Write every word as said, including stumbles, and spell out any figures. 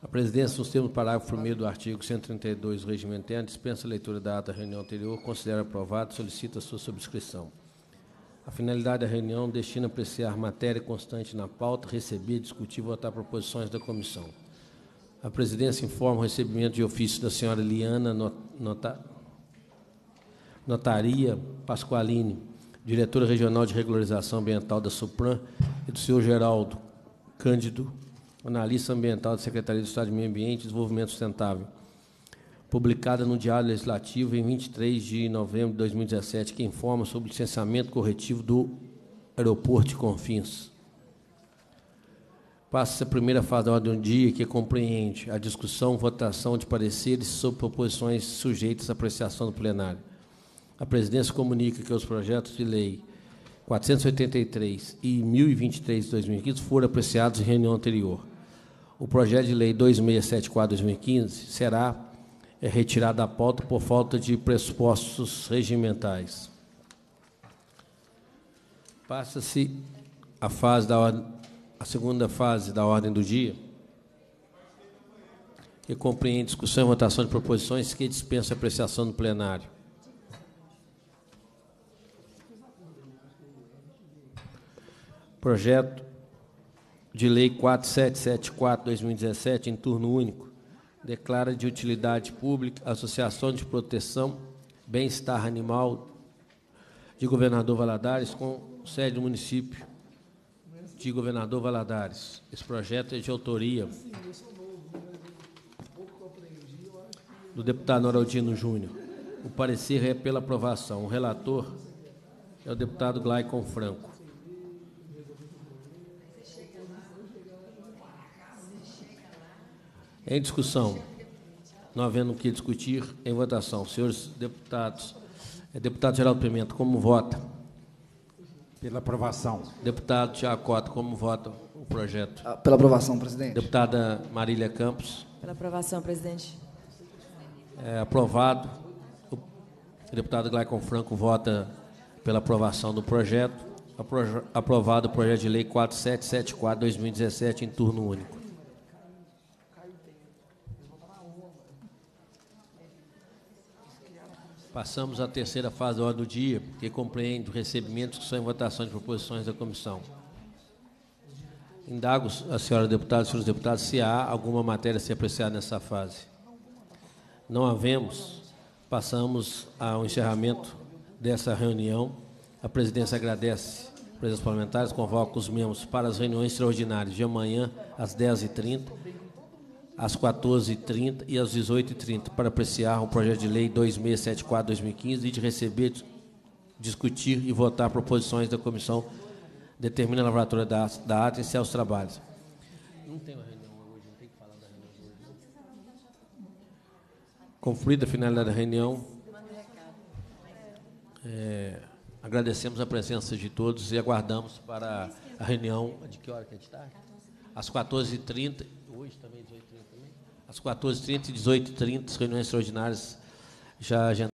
A presidência, nos termos do parágrafo primeiro do artigo cento e trinta e dois do regimento interno, dispensa a leitura da ata da reunião anterior, considera aprovado e solicita a sua subscrição. A finalidade da reunião destina a apreciar matéria constante na pauta, receber, discutir e votar proposições da comissão. A presidência informa o recebimento de ofício da senhora Liana Nota, Notaria Pasqualini, diretora regional de regularização ambiental da SUPRAM, e do senhor Geraldo Cândido, analista ambiental da Secretaria de Estado de Meio Ambiente e Desenvolvimento Sustentável, publicada no Diário Legislativo em vinte e três de novembro de dois mil e dezessete, que informa sobre o licenciamento corretivo do aeroporto de Confins. Passa-se a primeira fase da ordem do dia, que compreende a discussão, votação de pareceres sobre proposições sujeitas à apreciação do plenário. A presidência comunica que os projetos de lei quatrocentos e oitenta e três e mil e vinte e três de dois mil e quinze foram apreciados em reunião anterior. O projeto de lei dois mil seiscentos e setenta e quatro de dois mil e quinze será é, retirado da pauta por falta de pressupostos regimentais. Passa-se a fase da ordem, a segunda fase da ordem do dia, que compreende discussão e votação de proposições que dispensam a apreciação do plenário. Projeto de lei quatrocentos e setenta e quatro de dois mil e dezessete, em turno único, declara de utilidade pública a Associação de Proteção Bem-Estar Animal de Governador Valadares, com sede no município de Governador Valadares. Esse projeto é de autoria do deputado Noraldino Júnior. O parecer é pela aprovação. O relator é o deputado Glaicon Franco. Em discussão, não havendo o que discutir, em votação. Senhores deputados, é, deputado Geraldo Pimenta, como vota? Pela aprovação. Deputado Tiago Cota, como vota o projeto? Pela aprovação, presidente. Deputada Marília Campos. Pela aprovação, presidente. É, aprovado. O deputado Glaicon Franco vota pela aprovação do projeto. Apro- aprovado o projeto de lei quatrocentos e setenta e quatro de dois mil e dezessete, em turno único. Passamos à terceira fase da ordem do dia, que compreende o recebimento, discussão e votação de proposições da comissão. Indago a senhora deputada e senhores deputados se há alguma matéria a ser apreciada nessa fase. Não havemos, passamos ao encerramento dessa reunião. A presidência agradece a presença dos parlamentares, convoca os membros para as reuniões extraordinárias de amanhã, às dez e trinta, às quatorze e trinta e às dezoito e trinta, para apreciar o projeto de lei dois mil seiscentos e setenta e quatro de dois mil e quinze e de receber, discutir e votar proposições da comissão, determina a lavratura da, da ata e encerra os trabalhos. Não tem uma reunião hoje, não tem que falar da reunião de hoje. Cumprida a finalidade da reunião, é, agradecemos a presença de todos e aguardamos para a reunião. De que hora que a gente está? Às quatorze e trinta. Hoje também, dezoito e trinta também? Às quatorze e trinta e dezoito e trinta, as reuniões extraordinárias já agendadas.